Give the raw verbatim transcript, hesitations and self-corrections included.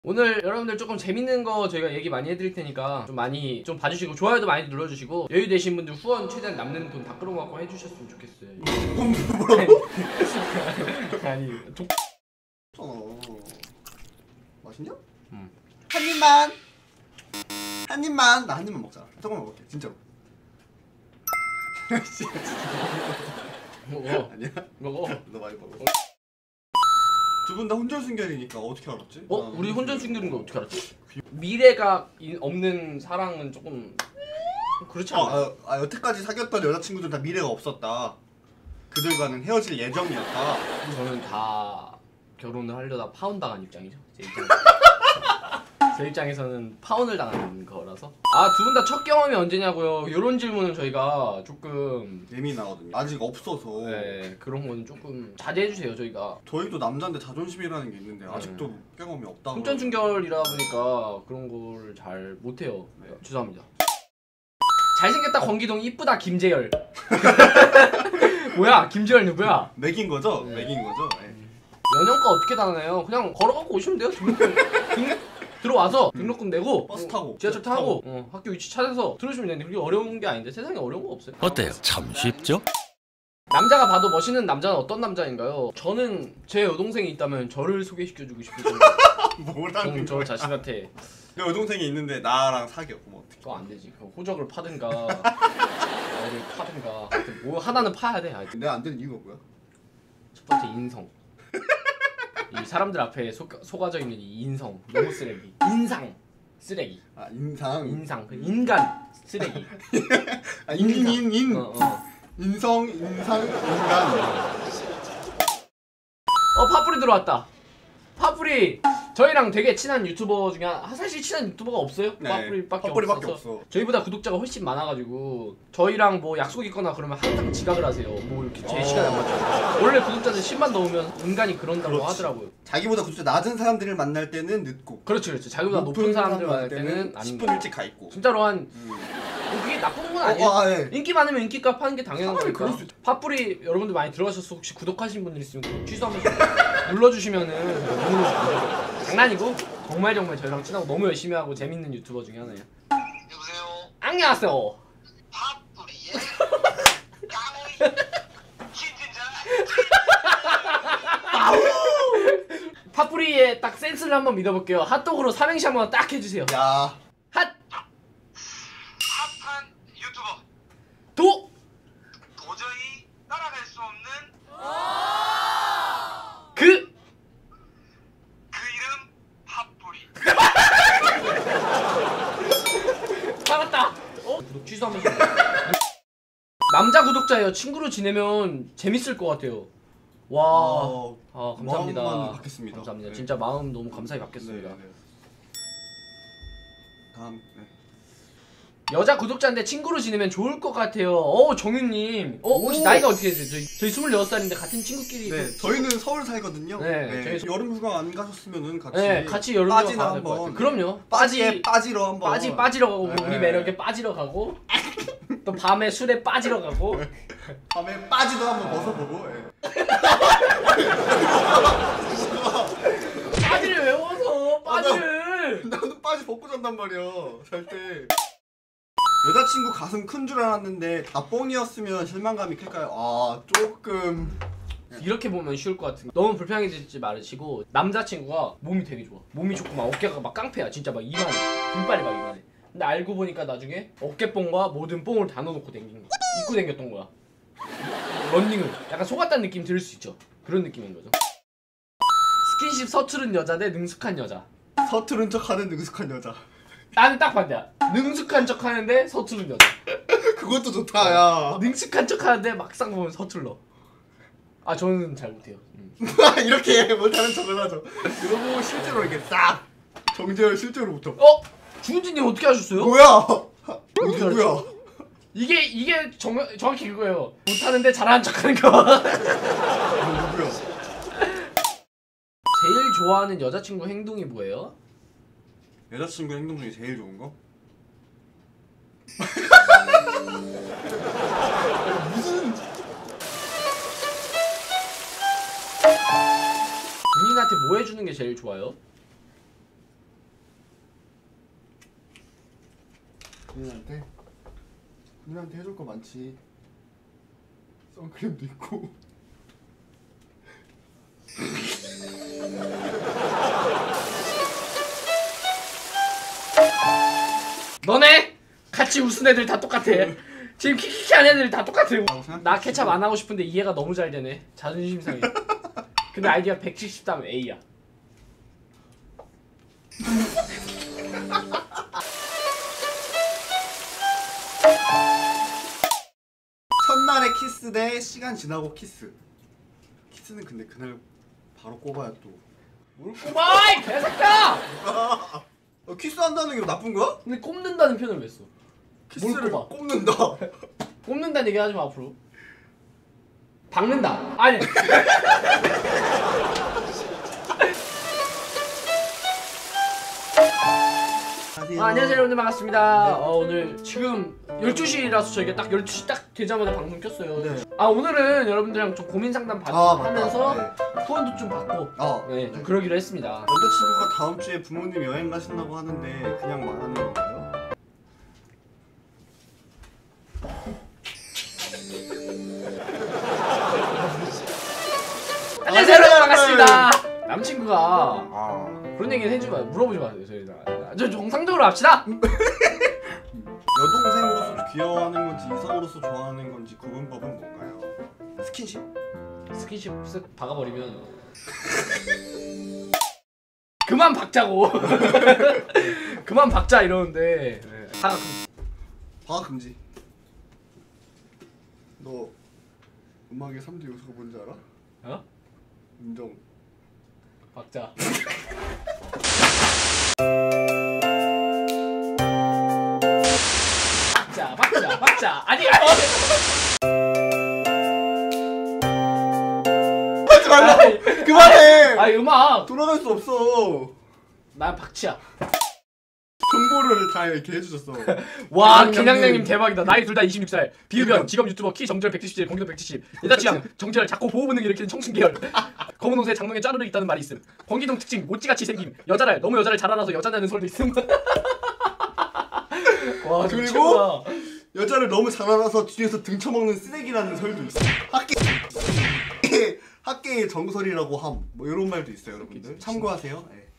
오늘 여러분들 조금 재밌는 거 저희가 얘기 많이 해드릴 테니까 좀 많이 좀 봐주시고 좋아요도 많이 눌러주시고 여유 되신 분들 후원 최대한 남는 돈 다 끌어갖고 해주셨으면 좋겠어요. 뭐라고? 아니 도... 어... 맛있냐? 음. 한 입만! 한 입만! 나 한 입만 먹자. 조금만 먹을게 진짜로. 먹어. 아니야? 먹어. 너 많이 먹어. 두 분 다 혼전순결이니까 어떻게 알았지? 어? 아, 우리 혼전순결인 거 어떻게 알았지? 미래가 이, 없는 사랑은 조금 그렇지 않아? 아, 아, 여태까지 사귀었던 여자친구들 다 미래가 없었다. 그들과는 헤어질 예정이었다. 저는 다 결혼을 하려다 파혼당한 입장이죠. 제 입장. 제 입장에서는 파혼을 당한 거라서. 아, 두 분 다 첫 경험이 언제냐고요? 이런 질문은 저희가 조금 예민하거든요. 아직 없어서. 네, 그런 거는 조금 자제해주세요. 저희가 저희도 남자인데 자존심이라는 게 있는데 네. 아직도 경험이 없다고. 혼전순결이라 보니까 그런 걸 잘 못해요. 네. 죄송합니다. 잘생겼다 권기동, 이쁘다 김재열. 뭐야? 김재열 누구야? 맥인 거죠? 네. 맥인 거죠? 네. 연영가 어떻게 다나요? 그냥 걸어갖고 오시면 돼요. 등록금, 등록, 들어와서 등록금 내고 버스 타고 어, 지하철 타고 어, 학교 위치 찾아서 들어오시면 되는데 그게 어려운 게 아닌데 세상에 어려운 거 없어요. 어때요? 참 쉽죠? 남자가 봐도 멋있는 남자는 어떤 남자인가요? 저는 제 여동생이 있다면 저를 소개시켜주고 싶어요. 뭐라는 저 거야? 자신한테 내 여동생이 있는데 나랑 사귀어. 그럼 어떡해? 그거 안 되지. 그 호적을 파든가 어를 파든가 하여튼 뭐 하나는 파야 돼. 하여튼. 내가 안 되는 이유가 뭐야? 첫 번째 인성. 이 사람들 앞에 속, 속아져 있는 이 인성 너무 쓰레기. 인상 쓰레기. 아 인상. 인상 그 인간 쓰레기. 아 인인 인. 어, 어. 인성 인상 인간. 어 파뿌리 들어왔다. 파뿌리 저희랑 되게 친한 유튜버 중에 한- 사실 친한 유튜버가 없어요. 네, 파뿌리밖에 파뿌리밖에 없어서 없어. 저희보다 구독자가 훨씬 많아가지고 저희랑 뭐 약속 있거나 그러면 항상 지각을 하세요. 뭐 이렇게 제 어. 시간에 안 맞죠. 원래 구독자들 십만 넘으면 인간이 그런다고 그렇지. 하더라고요. 자기보다 구독자 낮은 사람들을 만날 때는 늦고. 그렇지 그렇지. 자기보다 높은 사람들 만날 때는 안 십 분 일찍 가 있고. 진짜로 한 음. 그게 나쁜 건 어, 아니에요. 아, 예. 인기 많으면 인기값 하는 게 당연한 사람이 거니까. 그럴 수 있죠. 팥뿌리 여러분들 많이 들어가셔서 혹시 구독하신 분들 있으면 구독 취소하면서 눌러주시면은 너무 감사해요. 장난이고 정말 정말 저희랑 친하고 너무 열심히 하고 재밌는 유튜버 중에 하나예요. 여보세요? 안녕하세요. 팥뿌리의 강의 김진자. 팥뿌리의 딱 센스를 한번 믿어볼게요. 핫도그로 삼행시 한번 딱 해주세요. 야. 핫! 핫한 유튜버. 도! 도저히 따라갈 수 없는 그! 그 이름 팥뿌리. 잡았다! 어? 구독 취소하면서 남자 구독자예요. 친구로 지내면 재밌을 것 같아요. 와, 어, 아 감사합니다. 마음만 받겠습니다. 감사합니다. 네. 진짜 마음 너무 감사히 받겠습니다. 네, 네. 다음. 네. 여자 구독자인데 친구로 지내면 좋을 것 같아요. 어 정윤님. 어 혹시 오. 나이가 어떻게 되세요? 저희 저희 스물여섯 살인데 같은 친구끼리. 네, 그- 저희는 서울 살거든요. 네, 저희 서- 여름 휴가 안 가셨으면은 같이. 네, 같이 여름휴가 빠지나 가야 될 것 같아요. 한번. 그럼요. 빠지에 빠지 빠지러 한번. 빠지 빠지러 가고 우리 네. 매력에 빠지러 가고 또 밤에 술에 빠지러 가고 밤에 빠지도 한번 벗어보고. 예. 빠지를 외워서 빠지를. 나도 빠지 벗고 잔단 말이야. 잘 때. 여자친구 가슴 큰 줄 알았는데 다 뻥이었으면 실망감이 클까요? 아 조금. 이렇게 보면 쉬울 것 같은. 너무 불편해지지 말으시고 남자친구가 몸이 되게 좋아. 몸이 좋고 막 어깨가 막 깡패야. 진짜 막 이만해. 등발이 막 이만해. 근데 알고 보니까 나중에 어깨뽕과 모든 뽕을 다 넣어놓고 댕기는 거야. 입고 댕겼던 거야. 런닝을. 약간 속았다는 느낌 들을 수 있죠. 그런 느낌인 거죠. 스킨십 서투른 여자 대 능숙한 여자. 서투른 척하는 능숙한 여자. 나는 딱 반대야. 능숙한 척 하는데 서투른 여자. 그것도 좋다 야. 능숙한 척 하는데 막상 보면 서툴러. 아 저는 잘 못해요. 음. 이렇게 못하는 척을 하죠. 이거 보고 실제로 이렇게 싹 정재열 실제로 못하. 어? 주은지님 어떻게 하셨어요? 뭐야? 어떻게 누구야? 이게 이게 정, 정확히 그거예요. 못하는데 잘하는 척하는 거. 이거 누구야? 제일 좋아하는 여자친구 행동이 뭐예요? 여자친구 행동 중에 제일 좋은 거? 무슨? 본인한테 뭐 해주는 게 제일 좋아요? 군인한테? 군인한테 해줄 거 많지. 선크림도 있고. 너네 같이 웃은 애들 다 똑같아. 지금 키키키 한 애들 다 똑같아. 생각해. 나 케찹 안 하고 싶은데 이해가 너무 잘 되네. 자존심 상해. 근데 아이디가 백칠십 다면 A야. 첫날의 키스 대 시간 지나고 키스. 키스는 근데 그날 바로 꼽아야 또. 뭘 꼽아 이 개새끼야! 어, 키스한다는 게 나쁜 거야? 근데 꼽는다는 표현을 왜 써? 키스를 꼽아? 꼽는다. 꼽는다는 얘기 하지 마 앞으로. 박는다. 아니. 아, 안녕하세요 여러분들 반갑습니다. 네. 어, 오늘 지금 열두 시라서 저희가 딱 열두 시 딱 되자마자 방송 켰어요. 네. 아 오늘은 여러분들이랑 좀 고민 상담 받, 아, 맞다. 하면서 네. 후원도 좀 받고 어. 네, 좀 그러기로 했습니다. 남자친구가 다음 주에 부모님 여행 가신다고 하는데 그냥 말하는 건가요? 안녕하세요 여러분 반갑습니다. 남친구가 아. 그런 얘기는 해주지 마, 물어보지 마세요. 저희 저 정상적으로 합시다. 여동생으로서 귀여워하는 건지 이성으로서 좋아하는 건지 구분법은 뭔가요? 스킨십? 스킨십 쓱 박아버리면 그만 박자고. 그만 박자 이러는데 네. 사과 금- 방학 금지. 너 음악의 삼 대 요소가 뭔지 알아? 어? 음정. 박자. 박자 박자 박자 아니 아니. 하지 말라고! 아이, 그만해! 아니 음악 돌아갈 수 없어. 난 박치야. 정보를 다 이렇게 해주셨어. 와 김양양님. 김양양님 대박이다. 나이 둘 다 이십육 살. 비흡연 직업 유튜버 키 정절 백칠십 대 공기도 백칠십. 여자 취향 정절 작고 보호 본능 일으키는 청춘 계열. 검은 옷에 장롱에 짜르르 있다는 말이 있음. 권기동 특징 모찌같이 생김. 여자를 너무 여자를 잘 알아서 여자냐는 소리도 있음. 와 그리고 최고다. 여자를 너무 잘 알아서 뒤에서 등쳐먹는 쓰레기라는 설도 있어. 학계 학계의 정설이라고 함. 뭐 이런 말도 있어요, 여러분들. 참고하세요. 네.